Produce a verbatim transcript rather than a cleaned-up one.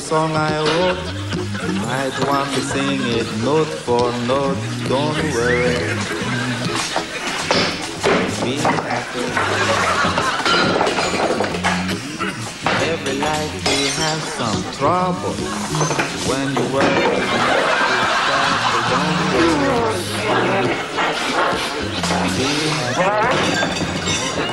song I wrote. You might want to sing it note for note. Don't worry. Be happy. Every life will have some trouble. When you work, don't worry. Be happy.